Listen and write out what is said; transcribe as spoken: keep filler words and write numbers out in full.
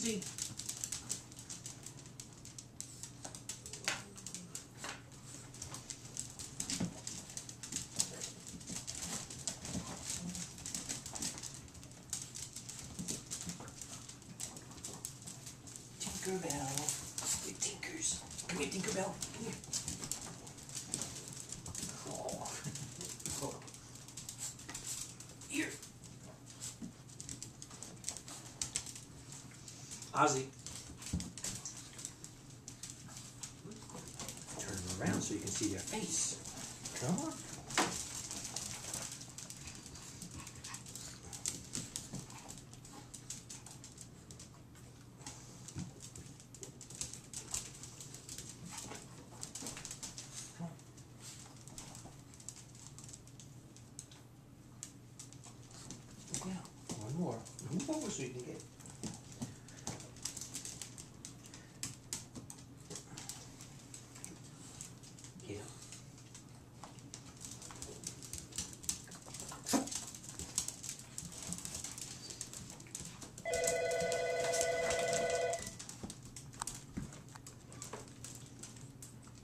easy. Tinkerbell. It tinkers. Come here, Tinkerbell. Come here. Oh. Oh. Here. Ozzy. Turn them around so you can see their face. Come on. Yeah, one more. Move over so you can get